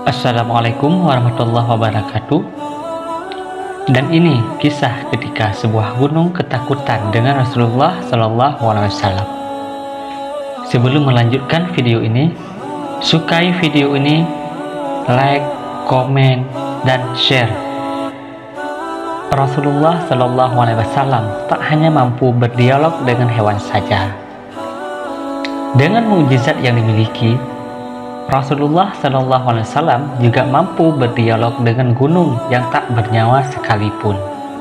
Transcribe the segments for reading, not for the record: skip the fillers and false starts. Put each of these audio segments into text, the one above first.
Assalamualaikum warahmatullahi wabarakatuh. Dan ini kisah ketika sebuah gunung ketakutan dengan Rasulullah Shallallahu Alaihi Wasallam. Sebelum melanjutkan video ini, sukai video ini, like, komen, dan share. Rasulullah Shallallahu Alaihi Wasallam tak hanya mampu berdialog dengan hewan saja. Dengan mukjizat yang dimiliki, Rasulullah Shallallahu Alaihi Wasallam juga mampu berdialog dengan gunung yang tak bernyawa sekalipun.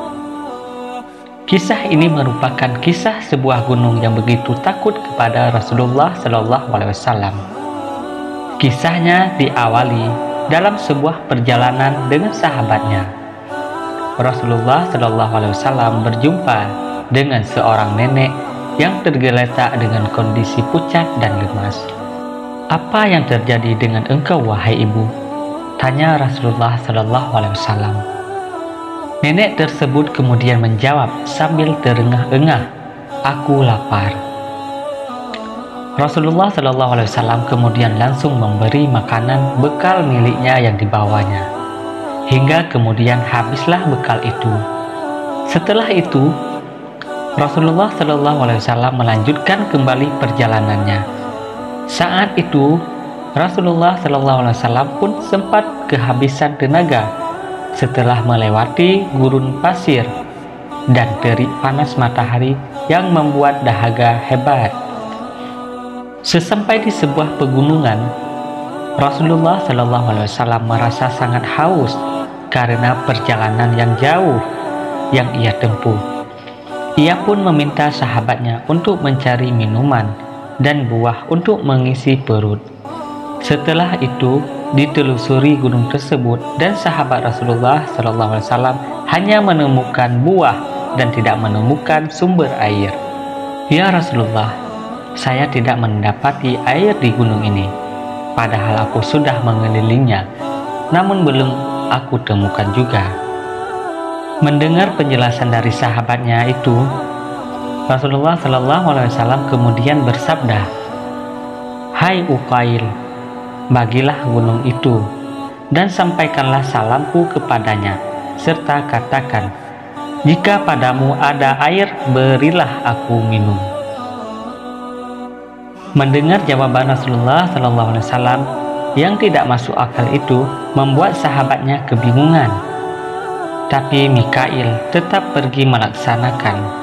Kisah ini merupakan kisah sebuah gunung yang begitu takut kepada Rasulullah Shallallahu Alaihi Wasallam. Kisahnya diawali dalam sebuah perjalanan dengan sahabatnya. Rasulullah Shallallahu Alaihi Wasallam berjumpa dengan seorang nenek yang tergeletak dengan kondisi pucat dan lemas. "Apa yang terjadi dengan engkau, wahai ibu?" tanya Rasulullah Shallallahu Alaihi Wasallam. Nenek tersebut kemudian menjawab sambil terengah-engah, "Aku lapar." Rasulullah Shallallahu Alaihi Wasallam kemudian langsung memberi makanan bekal miliknya yang dibawanya, hingga kemudian habislah bekal itu. Setelah itu, Rasulullah Shallallahu Alaihi Wasallam melanjutkan kembali perjalanannya. Saat itu, Rasulullah Shallallahu Alaihi Wasallam pun sempat kehabisan tenaga setelah melewati gurun pasir dan terik panas matahari yang membuat dahaga hebat. Sesampai di sebuah pegunungan, Rasulullah Shallallahu Alaihi Wasallam merasa sangat haus karena perjalanan yang jauh yang ia tempuh. Ia pun meminta sahabatnya untuk mencari minuman dan buah untuk mengisi perut. Setelah itu ditelusuri gunung tersebut dan sahabat Rasulullah Shallallahu Alaihi Wasallam hanya menemukan buah dan tidak menemukan sumber air. "Ya Rasulullah, saya tidak mendapati air di gunung ini, padahal aku sudah mengelilinginya, namun belum aku temukan juga." Mendengar penjelasan dari sahabatnya itu, Rasulullah Shallallahu Alaihi Wasallam kemudian bersabda, "Hai Uqail, bagilah gunung itu dan sampaikanlah salamku kepadanya, serta katakan, jika padamu ada air, berilah aku minum." Mendengar jawaban Rasulullah Shallallahu Alaihi Wasallam yang tidak masuk akal itu membuat sahabatnya kebingungan. Tapi Mikail tetap pergi melaksanakan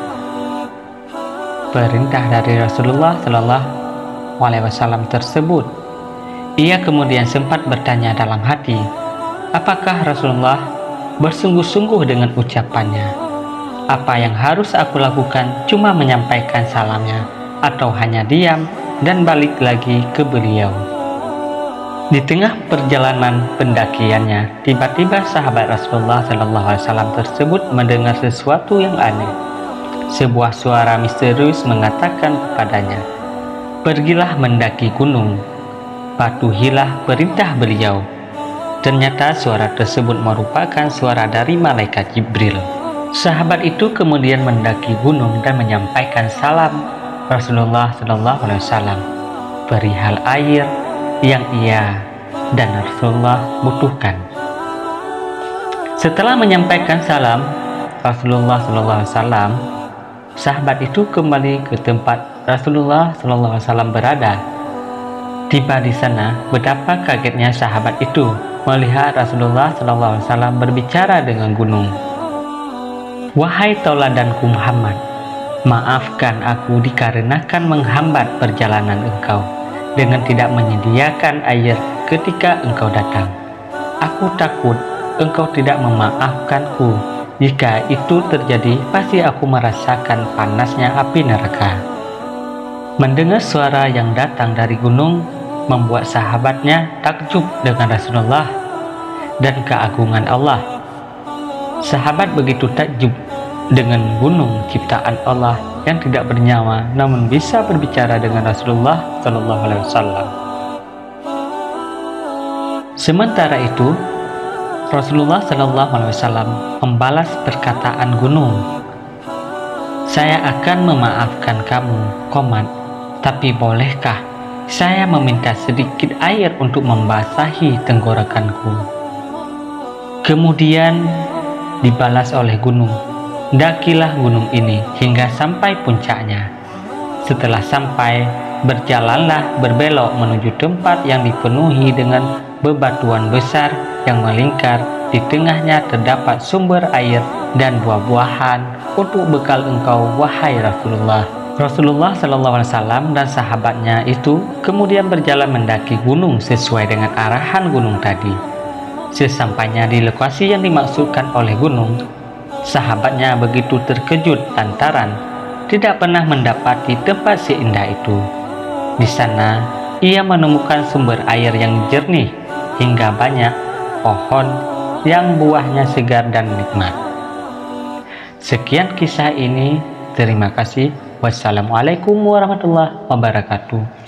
perintah dari Rasulullah Shallallahu Alaihi Wasallam tersebut. Ia kemudian sempat bertanya dalam hati, apakah Rasulullah bersungguh-sungguh dengan ucapannya? Apa yang harus aku lakukan cuma menyampaikan salamnya, atau hanya diam dan balik lagi ke beliau? Di tengah perjalanan pendakiannya, tiba-tiba sahabat Rasulullah Shallallahu Alaihi Wasallam tersebut mendengar sesuatu yang aneh. Sebuah suara misterius mengatakan kepadanya, "Pergilah mendaki gunung, patuhilah perintah beliau." Ternyata suara tersebut merupakan suara dari malaikat Jibril. Sahabat itu kemudian mendaki gunung dan menyampaikan salam Rasulullah Shallallahu Alaihi Wasallam perihal air yang ia dan Rasulullah butuhkan. Setelah menyampaikan salam Rasulullah Shallallahu Alaihi Wasallam, sahabat itu kembali ke tempat Rasulullah Shallallahu Alaihi Wasallam berada. Tiba di sana, betapa kagetnya sahabat itu melihat Rasulullah Shallallahu Alaihi Wasallam berbicara dengan gunung. "Wahai tauladanku Muhammad, maafkan aku dikarenakan menghambat perjalanan engkau dengan tidak menyediakan air ketika engkau datang. Aku takut engkau tidak memaafkanku. Jika itu terjadi, pasti aku merasakan panasnya api neraka." Mendengar suara yang datang dari gunung membuat sahabatnya takjub dengan Rasulullah dan keagungan Allah. Sahabat begitu takjub dengan gunung ciptaan Allah yang tidak bernyawa namun bisa berbicara dengan Rasulullah Shallallahu Alaihi Wasallam. Sementara itu, Rasulullah Shallallahu Alaihi Wasallam membalas perkataan gunung, "Saya akan memaafkan kamu, Qomat, tapi bolehkah Saya meminta sedikit air untuk membasahi tenggorokanku. Kemudian dibalas oleh gunung. Dakilah gunung ini hingga sampai puncaknya. Setelah sampai, berjalanlah berbelok menuju tempat yang dipenuhi dengan bebatuan besar yang melingkar. Di tengahnya terdapat sumber air dan buah-buahan untuk bekal engkau, wahai Rasulullah. Rasulullah SAW dan sahabatnya itu kemudian berjalan mendaki gunung sesuai dengan arahan gunung tadi. Sesampainya di lokasi yang dimaksudkan oleh gunung, sahabatnya begitu terkejut lantaran tidak pernah mendapati tempat seindah itu. Di sana, ia menemukan sumber air yang jernih hingga banyak pohon yang buahnya segar dan nikmat. Sekian kisah ini. Terima kasih. Wassalamualaikum warahmatullahi wabarakatuh.